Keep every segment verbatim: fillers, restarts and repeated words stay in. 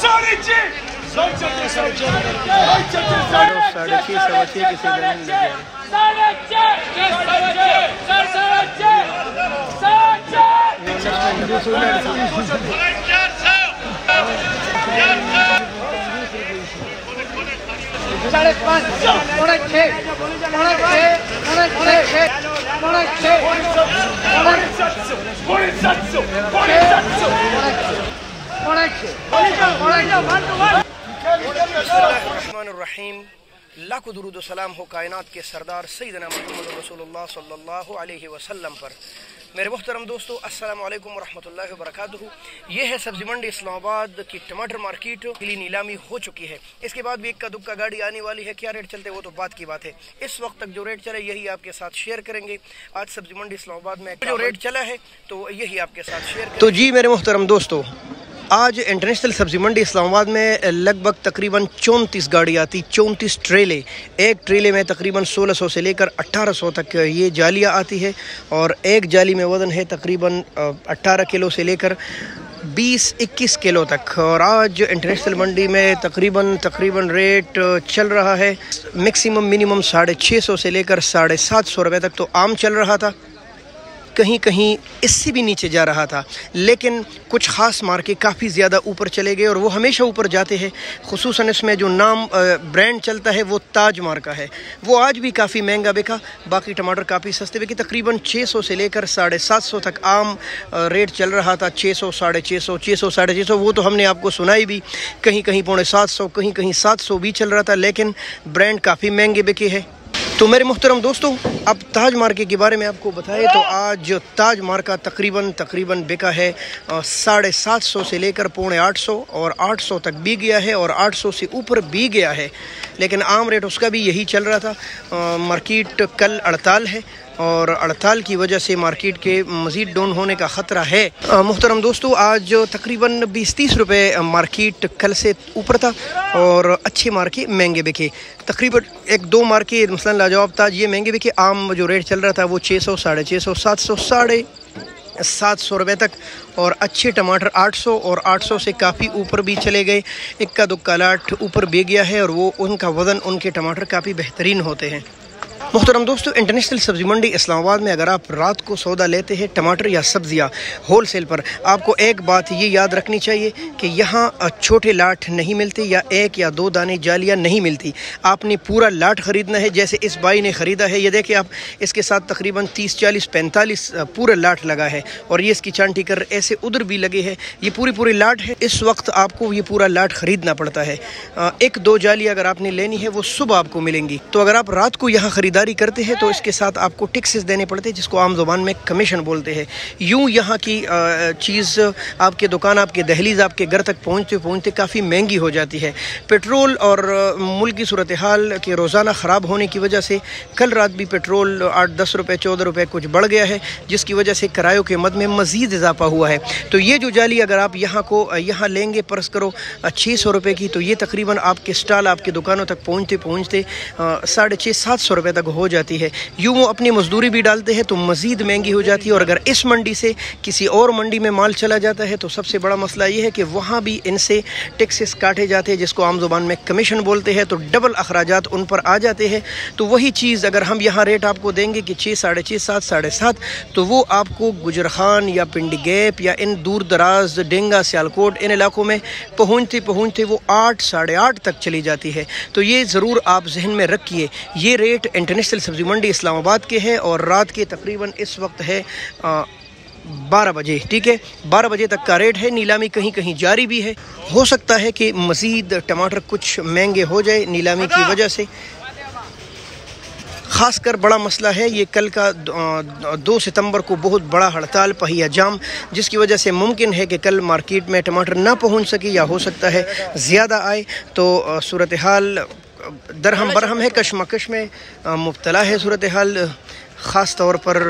साढ़े छः साढ़े छः सवा छः के साढ़े छः साढ़े छः साढ़े पाँच पौने छः पौने छः पौने छः पौने छः पौने सात सौ पौने सात सौ पौने सात सौ पौने छः पौने रहीम। लाखों दुरूद व सलाम हो कायनात के सरदार सैयदना मुहम्मद रसूलुल्लाह सल्लल्लाहु अलैहि वसल्लम पर। मेरे मुहतरम दोस्तों, अस्सलाम वालेकुम व रहमतुल्लाहि व बरकातुहू। ये है सब्जी मंडी इस्लामाबाद की टमाटर मार्केट के लिए नीलामी हो चुकी है। इसके बाद भी इक्का दुक्का गाड़ी आने वाली है। क्या रेट चलते वो तो बात की बात है। इस वक्त तक जो रेट चले यही आपके साथ शेयर करेंगे। आज सब्जी मंडी इस्लामाबाद में जो रेट चला है तो यही आपके साथ शेयर करेंगे। तो जी मेरे मुहतरम दोस्तों, आज इंटरनेशनल सब्ज़ी मंडी इस्लामाबाद में लगभग तकरीबन चौंतीस गाड़ी आती, चौंतीस ट्रेले। एक ट्रेले में तकरीबन सोलह सौ से लेकर अट्ठारह सौ तक ये जालियाँ आती है और एक जाली में वज़न है तकरीबन अट्ठारह किलो से लेकर बीस इक्कीस किलो तक। और आज इंटरनेशनल मंडी में तकरीबन तकरीबन रेट चल रहा है मैक्सिमम मिनिमम साढ़े छः सौ से लेकर साढ़े सात सौ रुपये तक तो आम चल रहा था। कहीं कहीं इससे भी नीचे जा रहा था, लेकिन कुछ ख़ास मार्के काफ़ी ज़्यादा ऊपर चले गए और वो हमेशा ऊपर जाते हैं। खुसूसन इसमें जो नाम ब्रांड चलता है वो ताज मार्का है, वो आज भी काफ़ी महंगा बिका। बाकी टमाटर काफ़ी सस्ते बिके। तकरीबन छः सौ से लेकर साढ़े सात सौ तक आम रेट चल रहा था। छः सौ साढ़े छः सौ छः सौ साढ़े छः सौ वो तो हमने आपको सुनाई भी। कहीं कहीं पौने सात सौ कहीं कहीं सात सौ भी चल रहा था, लेकिन ब्रांड काफ़ी महंगे बिके हैं। तो मेरे मुहतरम दोस्तों, अब ताज मार्के के बारे में आपको बताएं तो आज ताज मार्का तकरीबन तकरीबन बिका है साढ़े सात सौ से लेकर पौने आठ सौ और आठ सौ तक भी गया है और आठ सौ से ऊपर भी गया है, लेकिन आम रेट उसका भी यही चल रहा था। मार्केट कल हड़ताल है और हड़ताल की वजह से मार्केट के मज़ीद डाउन होने का ख़तरा है। मुहतरम दोस्तों, आज तकरीबन बीस तीस रुपये मार्केट कल से ऊपर था और अच्छे मार्के महंगे बिके। तकरीबन एक दो मार्के मसलन लाजवाब ताज ये महंगे बिके। आम जो रेट चल रहा था वो छः सौ साढ़े छः सौ सात सौ साढ़े सात सौ रुपये तक और अच्छे टमाटर आठ सौ और आठ सौ से काफ़ी ऊपर भी चले गए। इक्का दुक्का लाट ऊपर भी गया है और वो उनका वज़न उनके टमाटर काफ़ी बेहतरीन होते हैं। मुहतरम दोस्तों, इंटरनेशनल सब्ज़ी मंडी इस्लामाबाद में अगर आप रात को सौदा लेते हैं टमाटर या सब्ज़ियाँ होल सेल पर, आपको एक बात ये याद रखनी चाहिए कि यहाँ छोटे लाट नहीं मिलते या एक या दो दाने जालियाँ नहीं मिलती। आपने पूरा लाट ख़रीदना है। जैसे इस भाई ने ख़रीदा है, ये देखिए आप, इसके साथ तकरीबन तीस चालीस पैंतालीस पूरा लाट लगा है और ये इसकी चांटी कर ऐसे उधर भी लगे हैं। ये पूरी पूरी लाट है। इस वक्त आपको ये पूरा लाट ख़रीदना पड़ता है। एक दो जाली अगर आपने लेनी है वो सुबह आपको मिलेंगी। तो अगर आप रात को यहाँ ख़रीदारी करते हैं तो इसके साथ आपको टैक्सेस देने पड़ते हैं, जिसको आम ज़ुबान में कमीशन बोलते हैं। यूँ यहाँ की चीज़ आपके दुकान, आपके दहलीज, आपके घर तक पहुँचते पहुँचते काफ़ी महंगी हो जाती है। पेट्रोल और मुल्क की सूरत हाल के रोज़ाना ख़राब होने की वजह से कल रात भी पेट्रोल आठ दस रुपये चौदह रुपये कुछ बढ़ गया है, जिसकी वजह से किरायों के मद में मज़ीद इजाफा हुआ है। तो ये जो जाली अगर आप यहाँ को यहाँ लेंगे परस करो छः सौ रुपये की, तो ये तकरीबन आपके स्टॉल, आपकी दुकानों तक पहुँचते पहुँचते साढ़े छः सात सौ रुपये तक हो जाती है। यूँ वो अपनी मजदूरी भी डालते हैं तो मज़ीद महंगी हो जाती है। और अगर इस मंडी से किसी और मंडी में माल चला जाता है तो सबसे बड़ा मसला ये है कि वहाँ भी इनसे टैक्सेस काटे जाते हैं, जिसको आम ज़ुबान में कमीशन बोलते हैं। तो डबल अखराजात उन पर आ जाते हैं। तो वही चीज़ अगर हम यहाँ रेट आपको देंगे कि छः साढ़े छः सात साढ़े सात, तो वो आपको गुजरखान या पिंडी गैप या इन दूर दराज डेंगा सियालकोट इन इलाकों में पहुँचते पहुँचते वो आठ साढ़े आठ तक चली जाती है। तो ये ज़रूर आप जहन में रखिए। ये रेट इंटरनेशनल सब्ज़ी मंडी इस्लामाबाद के है और रात के तकरीबन इस वक्त है बारह बजे। ठीक है, बारह बजे तक का रेट है। नीलामी कहीं कहीं जारी भी है। हो सकता है कि मज़ीद टमाटर कुछ महंगे हो जाए नीलामी की वजह से। ख़ासकर बड़ा मसला है ये कल का दो सितंबर को बहुत बड़ा हड़ताल पहिया जाम, जिसकी वजह से मुमकिन है कि कल मार्केट में टमाटर ना पहुंच सके या हो सकता है ज़्यादा आए। तो सूरत हाल दरहम बरहम है, कशमकश में मुब्तला है सूरत हाल। ख़ास तौर पर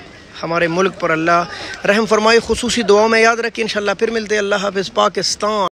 हमारे मुल्क पर अल्लाह रहम फरमाए। खुसूसी दुआओं में याद रखें। इंशाअल्लाह फिर मिलते हैं। अल्लाह हाफ़िज़। पाकिस्तान।